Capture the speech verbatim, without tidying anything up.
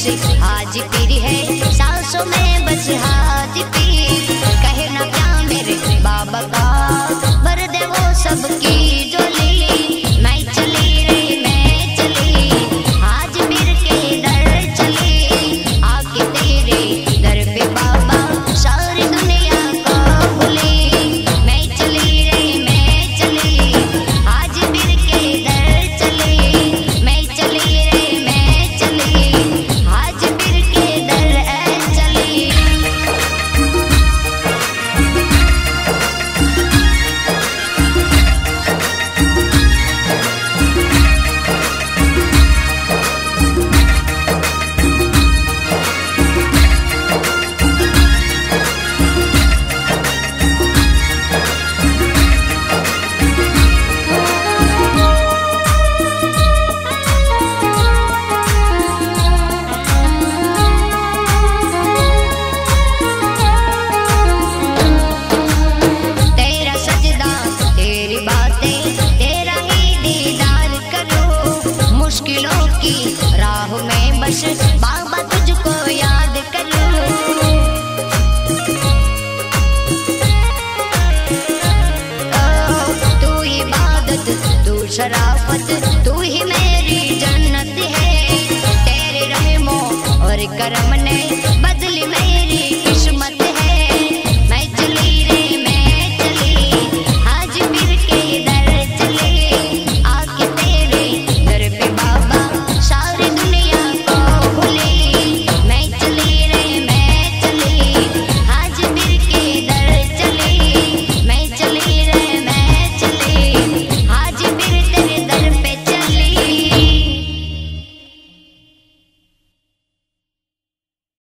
बस हाजी पीर है, सांसों में बस हाजी पीर। कहना क्या मेरे बाबा का, भर दे वो सबकी झोली। मैं चली रे मैं चली, हाजी पीर के दर चली। आके तेरे दर पे बाबा सारी दुनिया को भूली। मैं चली रे मैं चली, हाजी पीर के दर चली। मैं चली रे मैं चली, हाजी पीर के दर चली। तेरा सजदा तेरी बातें तेरा ही दीदार करूं। मुश्किलों की राह में बस बाबा तुझको याद करूं। ओ, तू इबादत तू शराफत तू ही मेरी जन्नत है। तेरे रहमो और करम